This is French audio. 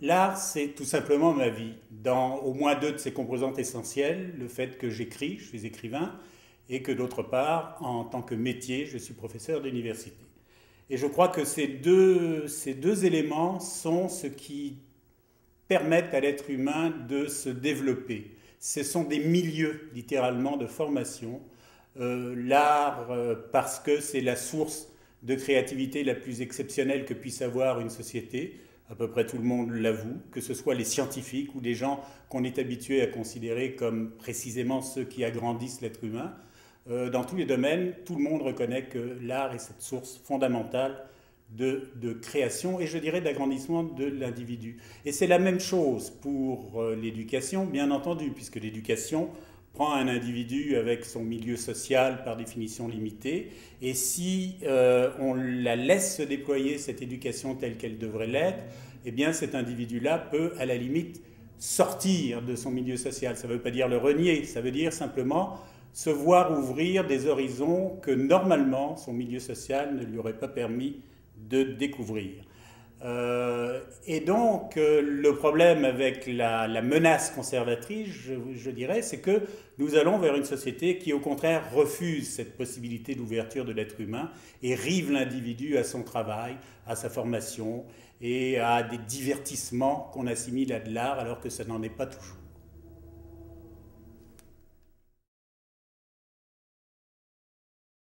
L'art, c'est tout simplement ma vie, dans au moins deux de ses composantes essentielles, le fait que j'écris, je suis écrivain, et que d'autre part, en tant que métier, je suis professeur d'université. Et je crois que ces deux éléments sont ce qui permettent à l'être humain de se développer. Ce sont des milieux, littéralement, de formation. L'art, parce que c'est la source de créativité la plus exceptionnelle que puisse avoir une société, à peu près tout le monde l'avoue, que ce soit les scientifiques ou des gens qu'on est habitué à considérer comme précisément ceux qui agrandissent l'être humain. Dans tous les domaines, tout le monde reconnaît que l'art est cette source fondamentale de création et je dirais d'agrandissement de l'individu. Et c'est la même chose pour l'éducation, bien entendu, puisque l'éducation prend un individu avec son milieu social par définition limité, et si on la laisse se déployer, cette éducation telle qu'elle devrait l'être, eh bien cet individu-là peut à la limite sortir de son milieu social. Ça ne veut pas dire le renier, ça veut dire simplement se voir ouvrir des horizons que normalement son milieu social ne lui aurait pas permis de découvrir. Et donc, le problème avec la menace conservatrice, je dirais, c'est que nous allons vers une société qui, au contraire, refuse cette possibilité d'ouverture de l'être humain et rive l'individu à son travail, à sa formation et à des divertissements qu'on assimile à de l'art alors que ça n'en est pas toujours.